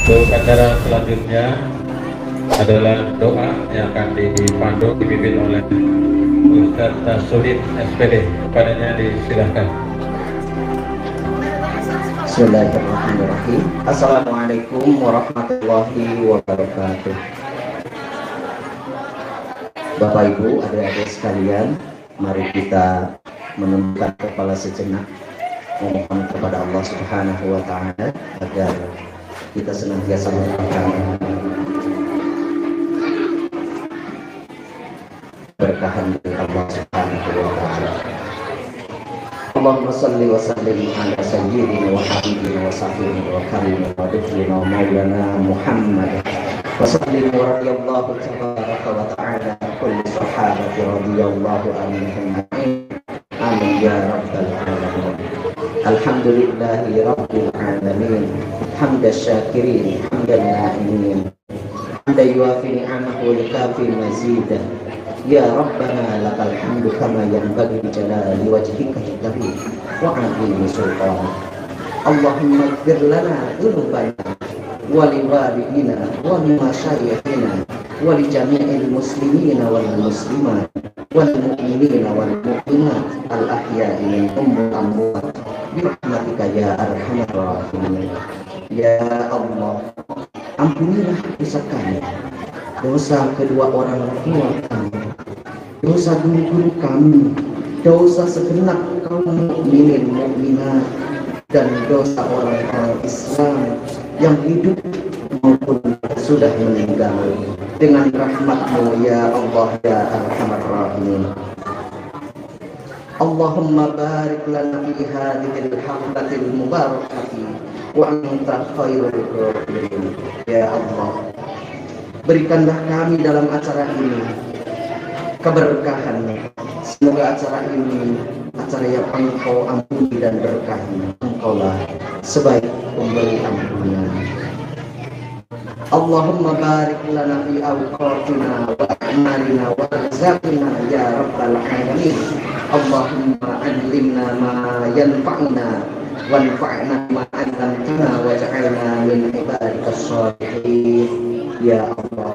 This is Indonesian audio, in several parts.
Untuk acara selanjutnya adalah doa yang akan dipandu dipimpin oleh Ustaz Tasudin SPD. Kepadanya disilahkan. Bismillahirrahmanirrahim. Assalamualaikum warahmatullahi wabarakatuh. Bapak Ibu, adik-adik sekalian, mari kita menundukkan kepala sejenak, memohon kepada Allah Subhanahu wa Ta'ala agar kita senantiasa mendapatkan berkahan dari Allah Subhanahu wa Ta'ala. Allahumma salli wa sallim ala sayyidina wa habibina wa sahibina wa karimina wa duflina wa maulana Muhammad wa sallim wa radiyallahu tabaraka wa ta'ala kulli sahabati radiyallahu anhum amin ya rabbal alamin. Alhamdulillahi rabbil alamin, hamda syakirin, hamdan na'imin, hamda yuafi ni'amahu wa likafi mazidah. Ya Rabbana lakal hamdu kama yanbaghi jalali wajhika al-karim wa 'azimi sultanik. Allahumma ighfir lana dhunubana wa liwalidina wa limasyayikhina wa li jami'il muslimina wal muslimat wal mu'minina wal mu'minat al ahya'i minhum wal amwat bi rahmatika ya arhamar rahimin. Ya Allah, ampunilah dosa kami, dosa kedua orang tua kami, dosa guru-guru kami, dosa segenap kaum mukminin mukminat, dan dosa orang-orang Islam yang hidup maupun sudah meninggal. Dengan rahmat-Mu ya Allah ya arhamar rahimin. Allahumma barik lana fi hadhil haflatil mubarakati wa anta khairul rahimin. Ya Allah, berikanlah kami dalam acara ini keberkahan. Semoga acara ini acara yang Engkau ampuni dan berkahi. Engkaulah sebaik pemberi ampunan. Allahumma barik lana fi awqatina wa a'malina wa rizqina ya rabbal alamin. Allahumma 'allimna ma yanfa'una wanfa'na ma 'allamtana waj'alna min ibadikas shalihin. Ya Allah,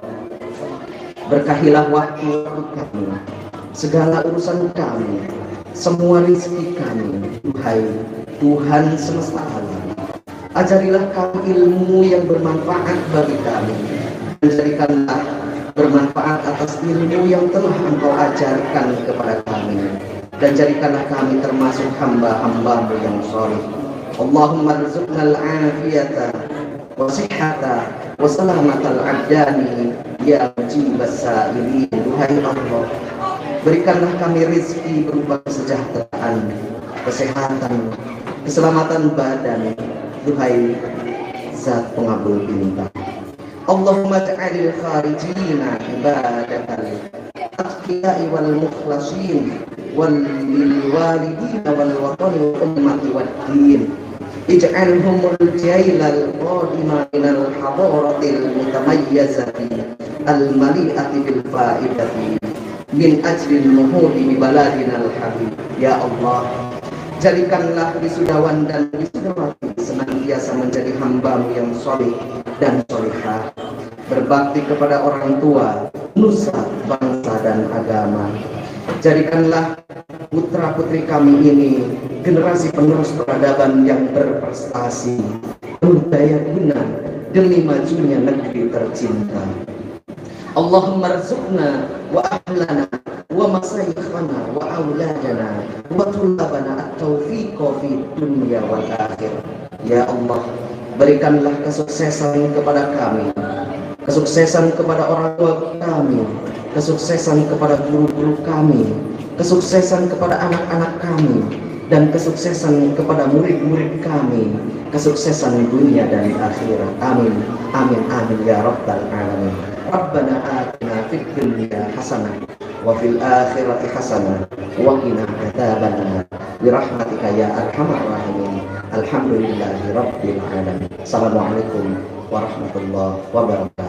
berkahilah waktu kami, segala urusan kami, semua rezeki kami. Duhai Tuhan semesta alam, ajarilah kami ilmu yang bermanfaat bagi kami, dan jadikanlah bermanfaat atas ilmu yang telah Engkau ajarkan kepada kami, dan jadikanlah kami termasuk hamba-hamba-Mu yang shalih. Allahumma rzuqnal afiyata wa sihhata wa salamatal abdani ya mujibas sa'ilin. Duhai Allah, berikanlah kami rezeki berupa kesejahteraan, kesehatan, keselamatan badan. Duhai Zat pengabul bintang. Allahumma ja'alil kharijina ibadatal atqiya'i wal mukhlasin wal walidina wal watani wal ummati wad din. Ij'alhumul jailal qadima minal hadaratil mutamayyazati al-mali'ati bil fa'idati min ajlil nuhudi bi baladinal habib. Ya Allah, jadikanlah wisudawan dan wisudawati senantiasa menjadi hamba-Mu yang sholih dan sholihah, berbakti kepada orang tua, nusa, bangsa dan agama. Jadikanlah putra-putri kami ini generasi penerus peradaban yang berprestasi, penuh daya guna demi majunya negeri tercinta. Allahumma rzuqna wa ahlana wa masayikhana wa auladana wa tulabana at-taufiqa fi dunya wal akhir. Ya Allah, berikanlah kesuksesan kepada kami, kesuksesan kepada orang tua kami, kesuksesan kepada guru-guru kami, kesuksesan kepada anak-anak kami, dan kesuksesan kepada murid-murid kami, kesuksesan dunia dan akhirat. Amin, amin, amin ya rabbal alamin. Rabbana atina fid dunya hasanah wa fil akhirati hasanah wa qina adzabannar bi rahmatika ya arhamar rahimin. Alhamdulillahi rabbil alamin. Assalamualaikum warahmatullahi wabarakatuh.